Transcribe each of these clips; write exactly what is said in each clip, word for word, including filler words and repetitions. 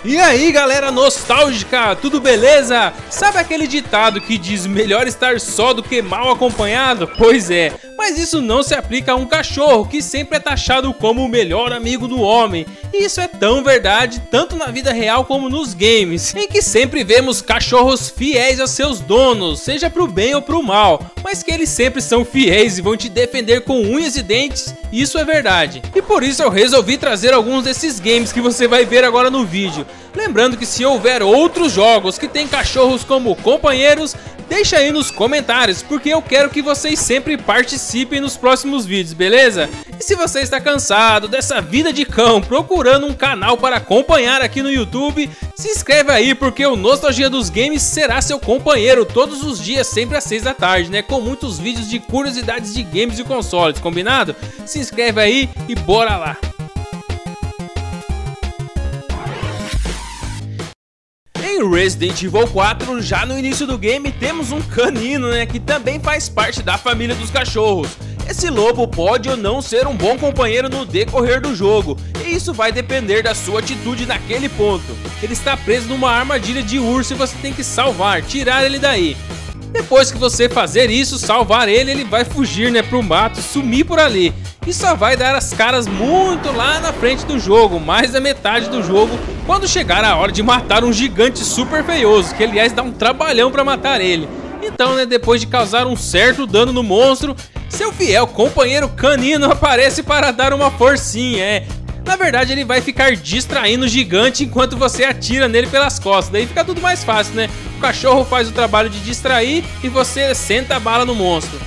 E aí galera nostálgica, tudo beleza? Sabe aquele ditado que diz melhor estar só do que mal acompanhado? Pois é, mas isso não se aplica a um cachorro que sempre é taxado como o melhor amigo do homem. E isso é tão verdade tanto na vida real como nos games, em que sempre vemos cachorros fiéis aos seus donos, seja pro bem ou pro mal, mas que eles sempre são fiéis e vão te defender com unhas e dentes, isso é verdade. E por isso eu resolvi trazer alguns desses games que você vai ver agora no vídeo. Lembrando que se houver outros jogos que tem cachorros como companheiros, deixa aí nos comentários, porque eu quero que vocês sempre participem nos próximos vídeos, beleza? E se você está cansado dessa vida de cão, procurando um canal para acompanhar aqui no YouTube, se inscreve aí, porque o Nostalgia dos Games será seu companheiro todos os dias, sempre às seis da tarde, né? Com muitos vídeos de curiosidades de games e consoles, combinado? Se inscreve aí e bora lá! Em Resident Evil quatro, já no início do game, temos um canino, né, que também faz parte da família dos cachorros. Esse lobo pode ou não ser um bom companheiro no decorrer do jogo, e isso vai depender da sua atitude naquele ponto. Ele está preso numa armadilha de urso e você tem que salvar, tirar ele daí. Depois que você fazer isso, salvar ele, ele vai fugir, né, pro mato, sumir por ali. E só vai dar as caras muito lá na frente do jogo, mais da metade do jogo, quando chegar a hora de matar um gigante super feioso, que aliás dá um trabalhão pra matar ele. Então, né, depois de causar um certo dano no monstro, seu fiel companheiro canino aparece para dar uma forcinha, é. Na verdade ele vai ficar distraindo o gigante enquanto você atira nele pelas costas, daí fica tudo mais fácil, né? O cachorro faz o trabalho de distrair e você senta a bala no monstro.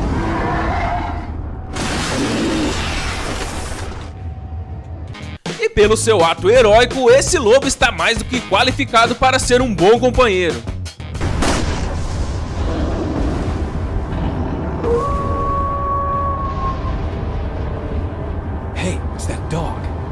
E pelo seu ato heróico, esse lobo está mais do que qualificado para ser um bom companheiro. Hey, it's that dog.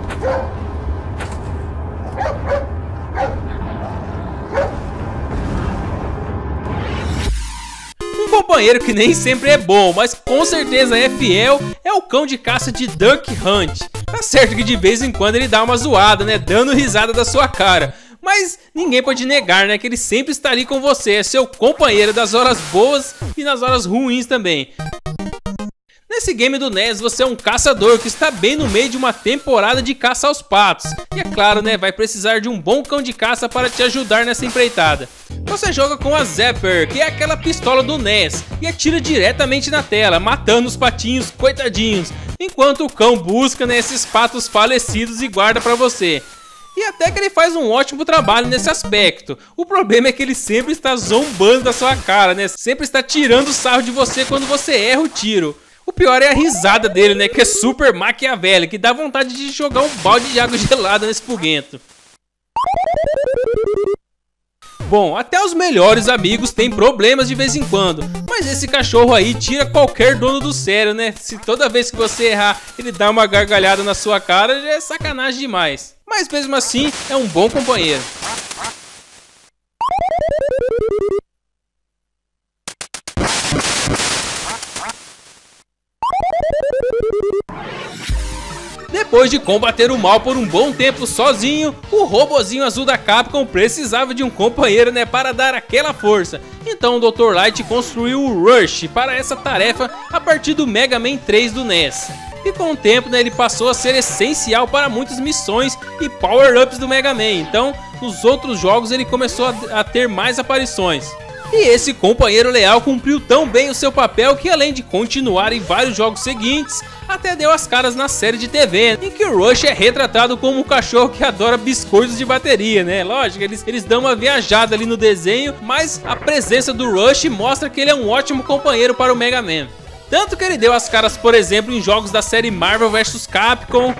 Um companheiro que nem sempre é bom, mas com certeza é fiel, é o cão de caça de Duck Hunt. Tá certo que de vez em quando ele dá uma zoada, né, dando risada da sua cara. Mas ninguém pode negar, né, que ele sempre está ali com você, é seu companheiro das horas boas e nas horas ruins também. Nesse game do N E S você é um caçador que está bem no meio de uma temporada de caça aos patos. E é claro, né, vai precisar de um bom cão de caça para te ajudar nessa empreitada. Você joga com a Zapper, que é aquela pistola do N E S, e atira diretamente na tela, matando os patinhos coitadinhos, enquanto o cão busca, né, esses patos falecidos e guarda para você. E até que ele faz um ótimo trabalho nesse aspecto. O problema é que ele sempre está zombando da sua cara, né, sempre está tirando sarro de você quando você erra o tiro. O pior é a risada dele, né, que é super maquiavélica, que dá vontade de jogar um balde de água gelada nesse foguento. Bom, até os melhores amigos têm problemas de vez em quando, mas esse cachorro aí tira qualquer dono do sério, né? Se toda vez que você errar ele dá uma gargalhada na sua cara, já é sacanagem demais. Mas mesmo assim, é um bom companheiro. Depois de combater o mal por um bom tempo sozinho, o robozinho azul da Capcom precisava de um companheiro, né, para dar aquela força. Então o doutor Light construiu o Rush para essa tarefa a partir do Mega Man três do N E S. E com o tempo, né, ele passou a ser essencial para muitas missões e power-ups do Mega Man. Então nos outros jogos ele começou a, a ter mais aparições. E esse companheiro leal cumpriu tão bem o seu papel que, além de continuar em vários jogos seguintes, até deu as caras na série de T V, em que o Rush é retratado como um cachorro que adora biscoitos de bateria, né? Lógico, eles, eles dão uma viajada ali no desenho, mas a presença do Rush mostra que ele é um ótimo companheiro para o Mega Man. Tanto que ele deu as caras, por exemplo, em jogos da série Marvel versus. Capcom,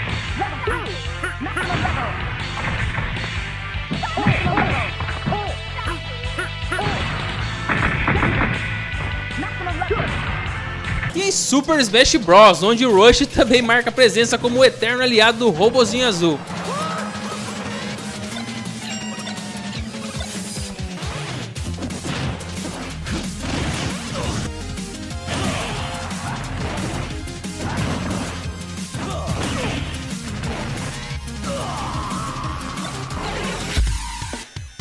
e em Super Smash Bros, onde o Rush também marca presença como o eterno aliado do robozinho azul.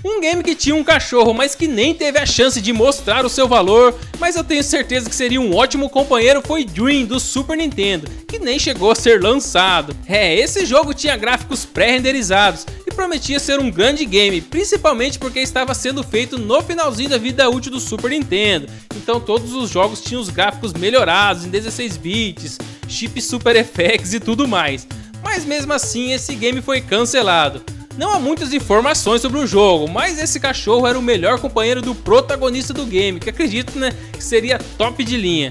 Um game que tinha um cachorro, mas que nem teve a chance de mostrar o seu valor, mas eu tenho certeza que seria um ótimo companheiro, foi Dream do Super Nintendo, que nem chegou a ser lançado. É, esse jogo tinha gráficos pré-renderizados e prometia ser um grande game, principalmente porque estava sendo feito no finalzinho da vida útil do Super Nintendo, então todos os jogos tinham os gráficos melhorados em dezesseis bits, chip Super F X e tudo mais. Mas mesmo assim esse game foi cancelado. Não há muitas informações sobre o jogo, mas esse cachorro era o melhor companheiro do protagonista do game, que acredito, né, que seria top de linha.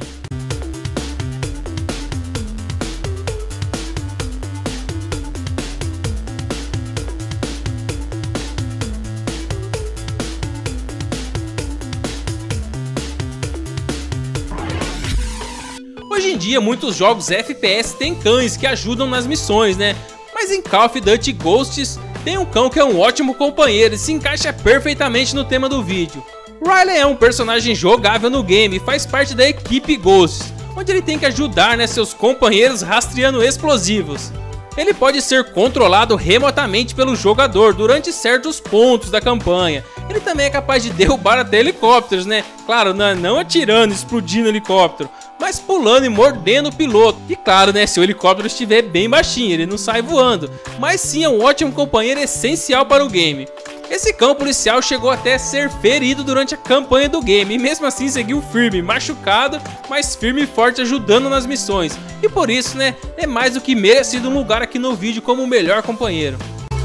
Hoje em dia muitos jogos F P S têm cães que ajudam nas missões, né? Mas em Call of Duty Ghosts tem um cão que é um ótimo companheiro e se encaixa perfeitamente no tema do vídeo. Riley é um personagem jogável no game e faz parte da equipe Ghosts, onde ele tem que ajudar, né, seus companheiros rastreando explosivos. Ele pode ser controlado remotamente pelo jogador durante certos pontos da campanha. Ele também é capaz de derrubar até helicópteros, né? Claro, não, não atirando, explodindo o helicóptero, mas pulando e mordendo o piloto. E claro, né, se o helicóptero estiver bem baixinho, ele não sai voando. Mas sim, é um ótimo companheiro essencial para o game. Esse cão policial chegou até a ser ferido durante a campanha do game e mesmo assim seguiu firme, machucado, mas firme e forte ajudando nas missões. E por isso, né, é mais do que merecido um lugar aqui no vídeo como o melhor companheiro.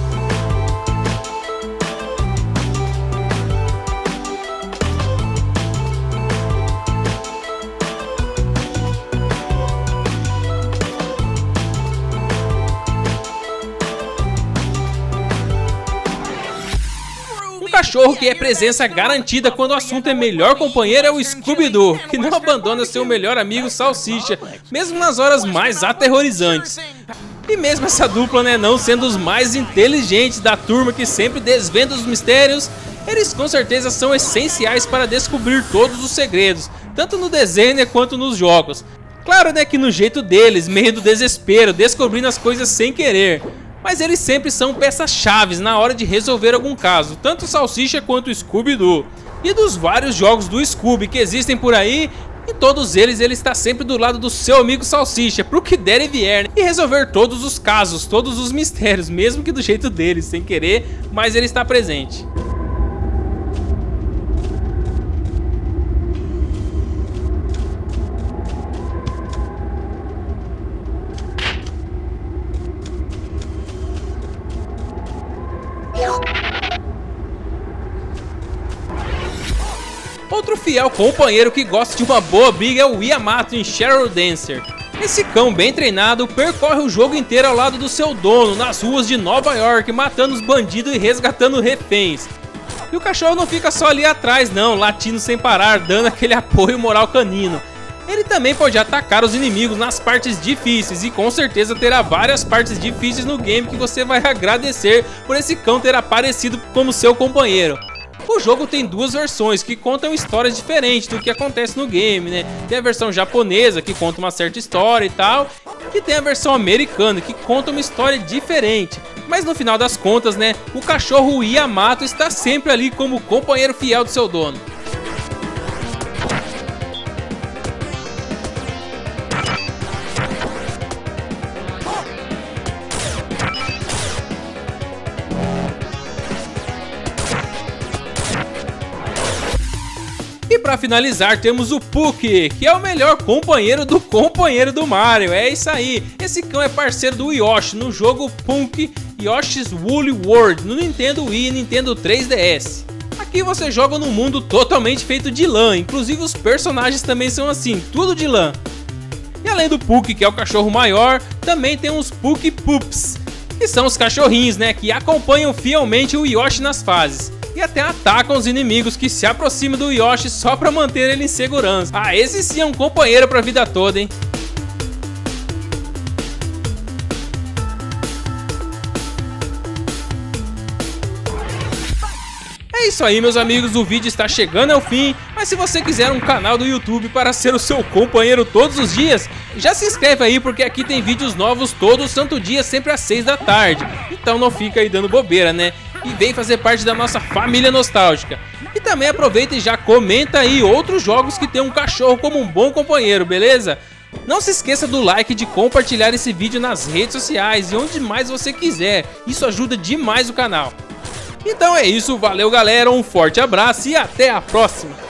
Um cachorro que é presença garantida quando o assunto é melhor companheiro é o Scooby-Doo, que não abandona seu melhor amigo Salsicha, mesmo nas horas mais aterrorizantes. E mesmo essa dupla, né, não sendo os mais inteligentes da turma que sempre desvenda os mistérios, eles com certeza são essenciais para descobrir todos os segredos, tanto no desenho, né, quanto nos jogos. Claro, né, que no jeito deles, meio do desespero, descobrindo as coisas sem querer. Mas eles sempre são peças-chave na hora de resolver algum caso, tanto o Salsicha quanto o Scooby-Doo. E dos vários jogos do Scooby que existem por aí, em todos eles ele está sempre do lado do seu amigo Salsicha, pro que der e vier, né? E resolver todos os casos, todos os mistérios, mesmo que do jeito deles, sem querer, mas ele está presente. Outro fiel companheiro que gosta de uma boa briga é o Yamato em Shadow Dancer. Esse cão bem treinado percorre o jogo inteiro ao lado do seu dono nas ruas de Nova York, matando os bandidos e resgatando reféns. E o cachorro não fica só ali atrás não, latindo sem parar, dando aquele apoio moral canino. Ele também pode atacar os inimigos nas partes difíceis e com certeza terá várias partes difíceis no game que você vai agradecer por esse cão ter aparecido como seu companheiro. O jogo tem duas versões que contam histórias diferentes do que acontece no game, né? Tem a versão japonesa que conta uma certa história e tal, e tem a versão americana que conta uma história diferente. Mas no final das contas, né, o cachorro Yamato está sempre ali como companheiro fiel do seu dono. E para finalizar temos o Puck, que é o melhor companheiro do companheiro do Mario, é isso aí. Esse cão é parceiro do Yoshi no jogo Puck Yoshi's Woolly World no Nintendo Wii e Nintendo três D S. Aqui você joga num mundo totalmente feito de lã, inclusive os personagens também são assim, tudo de lã. E além do Puck, que é o cachorro maior, também tem os Puck Pups, que são os cachorrinhos, né, que acompanham fielmente o Yoshi nas fases. E até atacam os inimigos que se aproximam do Yoshi só para manter ele em segurança. Ah, esse sim é um companheiro para a vida toda, hein? É isso aí, meus amigos, o vídeo está chegando ao fim, mas se você quiser um canal do YouTube para ser o seu companheiro todos os dias, já se inscreve aí porque aqui tem vídeos novos todo santo dia, sempre às seis da tarde. Então não fica aí dando bobeira, né? e vem fazer parte da nossa família nostálgica. E também aproveita e já comenta aí outros jogos que tem um cachorro como um bom companheiro, beleza? Não se esqueça do like e de compartilhar esse vídeo nas redes sociais e onde mais você quiser, isso ajuda demais o canal. Então é isso, valeu galera, um forte abraço e até a próxima!